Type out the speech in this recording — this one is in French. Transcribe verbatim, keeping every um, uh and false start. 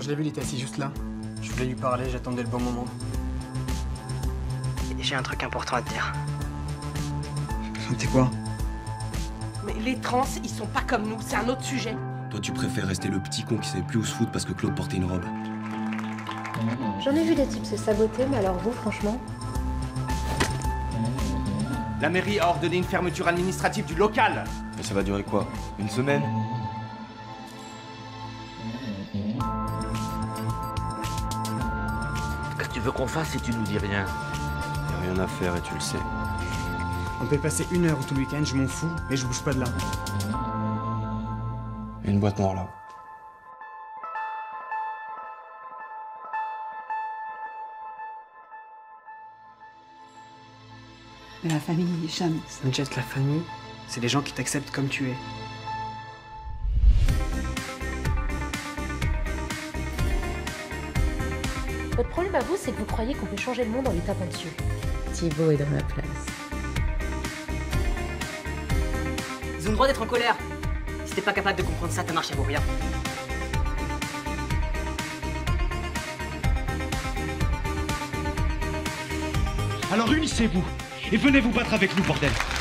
je l'ai vu, il était assis juste là. Je voulais lui parler, j'attendais le bon moment. J'ai un truc important à te dire. C'était quoi? Mais les trans, ils sont pas comme nous, c'est un autre sujet. Toi, tu préfères rester le petit con qui savait plus où se foutre parce que Claude portait une robe. J'en ai vu des types se saboter, mais alors vous, franchement... La mairie a ordonné une fermeture administrative du local. Mais ça va durer quoi? Une semaine? Qu'est-ce que tu veux qu'on fasse si tu nous dis rien? Y'a rien à faire et tu le sais. On peut passer une heure tout le week-end, je m'en fous, mais je bouge pas de là. Il y a une boîte noire là. La famille, jamais. Snapchat, la famille, c'est les gens qui t'acceptent comme tu es. Votre problème à vous, c'est que vous croyez qu'on peut changer le monde en lui tapant dessus. Thibaut est dans la place. Ils ont le droit d'être en colère. Si t'es pas capable de comprendre ça, ta marche, elle vaut rien. Alors unissez-vous et venez vous battre avec nous, bordel.